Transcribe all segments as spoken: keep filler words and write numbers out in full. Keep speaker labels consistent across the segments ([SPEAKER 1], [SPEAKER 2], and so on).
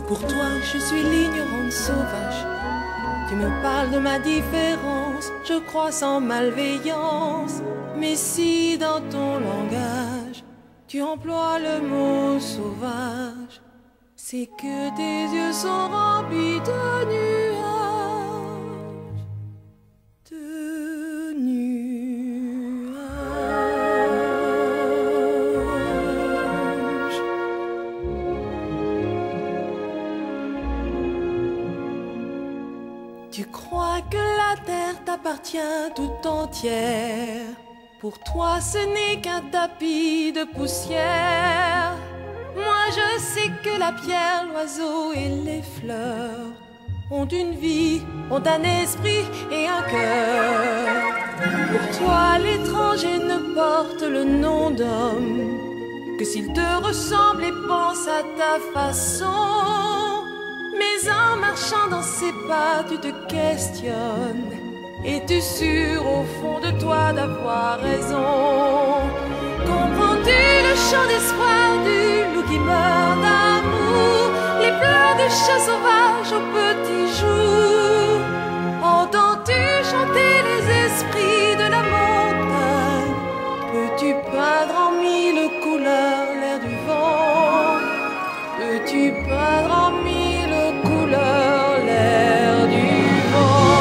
[SPEAKER 1] Pour toi, je suis l'ignorante sauvage. Tu me parles de ma différence, je crois sans malveillance. Mais si dans ton langage, tu emploies le mot sauvage, c'est que tes yeux sont remplis de nuages, de nuages. Tu crois que la terre t'appartient tout entière. Pour toi, ce n'est qu'un tapis de poussière. Moi, je sais que la pierre, l'oiseau et les fleurs ont une vie, ont un esprit et un cœur. Pour toi, l'étranger ne porte le nom d'homme que s'il te ressemble et pense à ta façon. Mais en marchant dans ses pas, tu te questionnes. Es-tu sûr au fond de toi d'avoir raison? Comprends-tu le chant d'espoir du loup qui meurt d'amour, les pleurs du chat sauvage au petit jour? Entends-tu chanter les esprits de la montagne? Peux-tu peindre en mille couleurs l'air du vent? Peux-tu peindre en mille couleurs l'air du vent?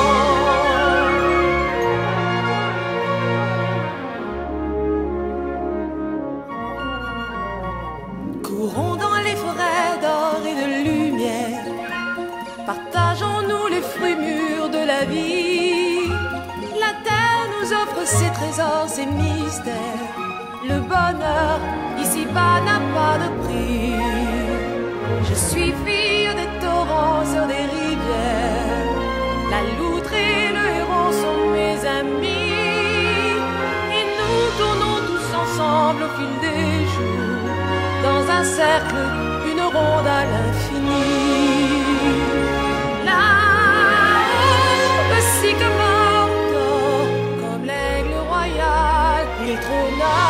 [SPEAKER 1] Courons dans les forêts d'or et de lumière, partageons-nous les fruits mûrs de la vie. La terre nous offre ses trésors, ses mystères. Le bonheur ici-bas n'a pas de prix. Je suis fille des torrents sur des rivières. La loutre et le héron sont mes amis. Et nous tournons tous ensemble au fil des jours, dans un cercle, une ronde à l'infini. Là-haut, le sycomore dort, comme l'aigle royal, il trône.